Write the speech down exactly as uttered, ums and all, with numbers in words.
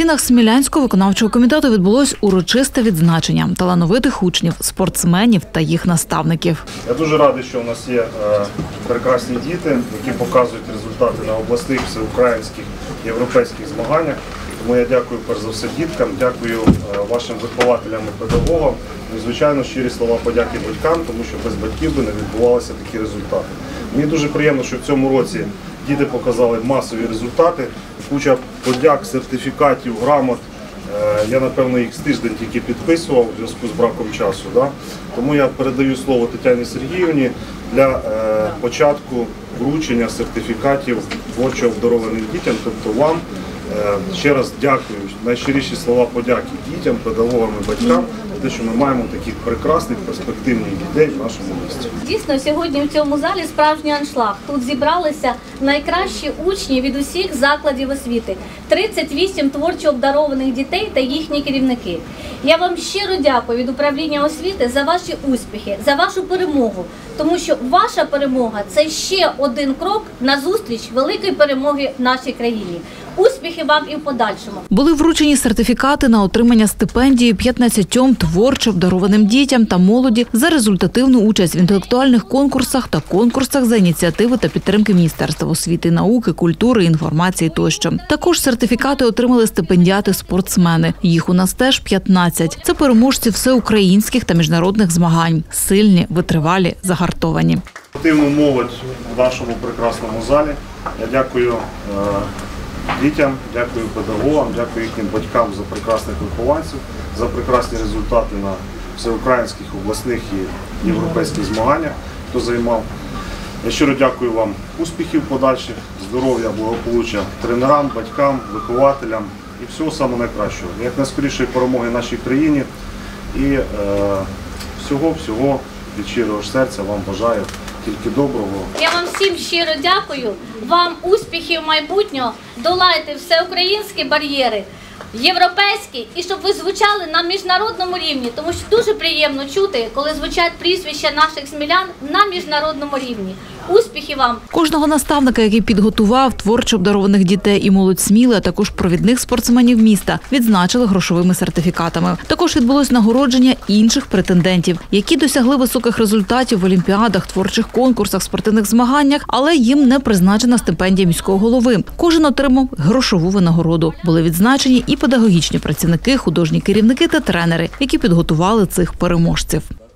стінах Смілянського виконавчого комітету відбулось урочисте відзначення талановитих учнів, спортсменів та їх наставників. Я дуже радий, що у нас є прекрасні діти, які показують результати на обласних, всеукраїнських, європейських змаганнях. Тому я дякую перш за все діткам, дякую вашим вихователям і педагогам. І, звичайно, щирі слова подяки батькам, тому що без батьків би не відбувалися такі результати. Мені дуже приємно, що в цьому році діти показали масові результати, куча подяк, сертифікатів, грамот. Я, напевно, їх з тиждень тільки підписував у зв'язку з браком часу. Да? Тому я передаю слово Тетяні Сергіївні для е, початку вручення сертифікатів творчо обдарованим дітям, тобто вам. Ще раз дякую, найщиріші слова подяки дітям, педагогам і батькам за те, що ми маємо таких прекрасних, перспективних дітей в нашому місті. Дійсно, сьогодні в цьому залі справжній аншлаг. Тут зібралися найкращі учні від усіх закладів освіти. тридцять вісім творчо обдарованих дітей та їхні керівники. Я вам щиро дякую від управління освіти за ваші успіхи, за вашу перемогу. Тому що ваша перемога – це ще один крок назустріч великої перемоги в нашій країні. Успіхи вам і в подальшому. Були вручені сертифікати на отримання стипендії п'ятнадцятьом творчо обдарованим дітям та молоді за результативну участь в інтелектуальних конкурсах та конкурсах за ініціативи та підтримки Міністерства освіти, науки, культури, інформації тощо. Також сертифікати отримали стипендіати-спортсмени. Їх у нас теж п'ятнадцять. Це переможці всеукраїнських та міжнародних змагань. Сильні, витривалі, загартовані. Активну молодь в нашому прекрасному залі. Я дякую дітям, дякую педагогам, дякую їхнім батькам за прекрасних вихованців, за прекрасні результати на всеукраїнських, обласних і європейських змаганнях, хто займав. Я щиро дякую вам успіхів подальших, здоров'я, благополуччя тренерам, батькам, вихователям і всього самого найкращого. Як найскорішої перемоги нашій країні і всього-всього е, від щирого серця вам бажаю. Тільки доброго. Я вам всім щиро дякую. Вам успіхів майбутнього. Долайте всеукраїнські бар'єри, європейські, і щоб ви звучали на міжнародному рівні. Тому що дуже приємно чути, коли звучать прізвища наших смілян на міжнародному рівні. Успіхів вам! Кожного наставника, який підготував творчо обдарованих дітей і молодь Сміли, а також провідних спортсменів міста, відзначили грошовими сертифікатами. Також відбулось нагородження інших претендентів, які досягли високих результатів в олімпіадах, творчих конкурсах, спортивних змаганнях, але їм не призначена стипендія міського голови. Кожен отримав грошову винагороду. Були відзначені і педагогічні працівники, художні керівники та тренери, які підготували цих переможців.